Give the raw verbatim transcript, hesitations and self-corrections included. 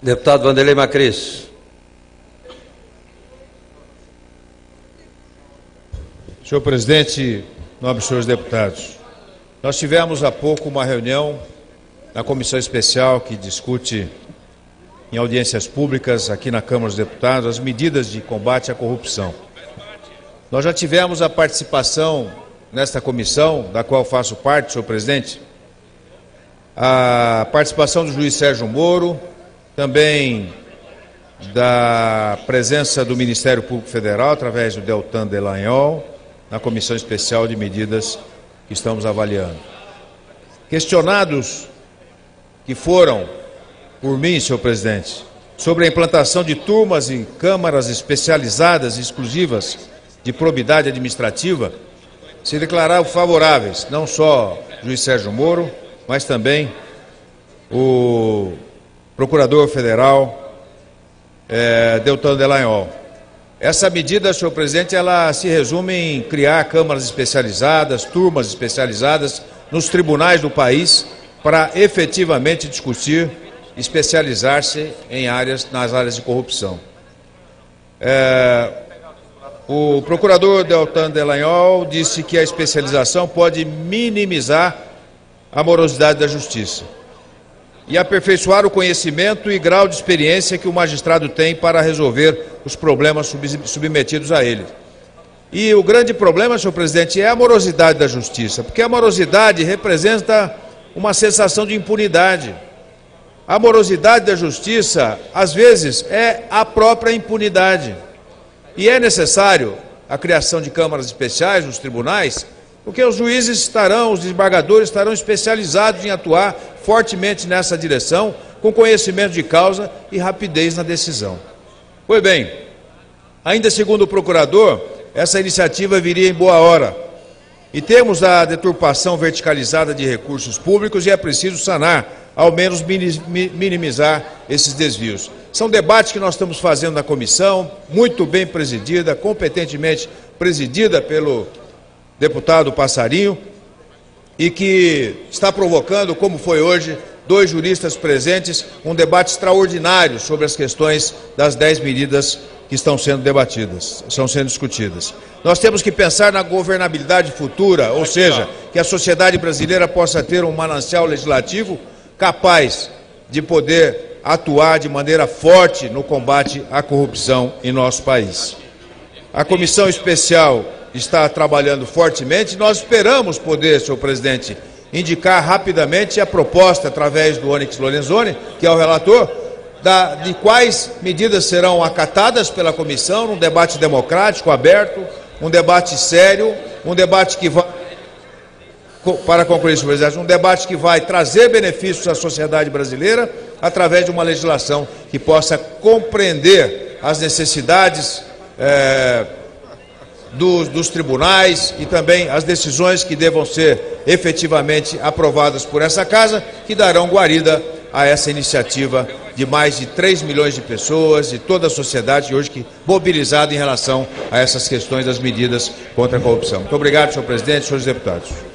Deputado Vanderlei Macris. Senhor presidente, nobres senhores deputados, nós tivemos há pouco uma reunião na comissão especial que discute em audiências públicas aqui na Câmara dos Deputados as medidas de combate à corrupção. Nós já tivemos a participação nesta comissão, da qual faço parte, senhor presidente, a participação do juiz Sérgio Moro, também da presença do Ministério Público Federal, através do Deltan Dallagnol, na comissão especial de medidas que estamos avaliando. Questionados que foram por mim, senhor presidente, sobre a implantação de turmas e câmaras especializadas e exclusivas de probidade administrativa, se declararam favoráveis, não só o juiz Sérgio Moro, mas também o procurador federal é, Deltan Dallagnol. Essa medida, senhor presidente, ela se resume em criar câmaras especializadas, turmas especializadas nos tribunais do país para efetivamente discutir, especializar-se em áreas, nas áreas de corrupção. É, o procurador Deltan Dallagnol disse que a especialização pode minimizar a morosidade da justiça e aperfeiçoar o conhecimento e grau de experiência que o magistrado tem para resolver os problemas submetidos a ele. E o grande problema, senhor presidente, é a morosidade da justiça, porque a morosidade representa uma sensação de impunidade. A morosidade da justiça, às vezes, é a própria impunidade. E é necessário a criação de câmaras especiais nos tribunais, porque os juízes estarão, os desembargadores estarão especializados em atuar fortemente nessa direção, com conhecimento de causa e rapidez na decisão. Pois bem, ainda segundo o procurador, essa iniciativa viria em boa hora. E temos a deturpação verticalizada de recursos públicos e é preciso sanar, ao menos minimizar esses desvios. São debates que nós estamos fazendo na comissão, muito bem presidida, competentemente presidida pelo deputado Passarinho, e que está provocando, como foi hoje, dois juristas presentes, um debate extraordinário sobre as questões das dez medidas que estão sendo debatidas, estão sendo discutidas. Nós temos que pensar na governabilidade futura, ou seja, que a sociedade brasileira possa ter um manancial legislativo capaz de poder atuar de maneira forte no combate à corrupção em nosso país. A comissão especial está trabalhando fortemente. Nós esperamos poder, senhor presidente, indicar rapidamente a proposta, através do Onyx Lorenzoni, que é o relator, da, de quais medidas serão acatadas pela comissão, num debate democrático, aberto, um debate sério, um debate que vai, para concluir, senhor presidente, um debate que vai trazer benefícios à sociedade brasileira através de uma legislação que possa compreender as necessidades é, Dos, dos tribunais e também as decisões que devam ser efetivamente aprovadas por essa casa, que darão guarida a essa iniciativa de mais de três milhões de pessoas e toda a sociedade hoje que mobilizada em relação a essas questões das medidas contra a corrupção. Muito obrigado, senhor presidente, senhores deputados.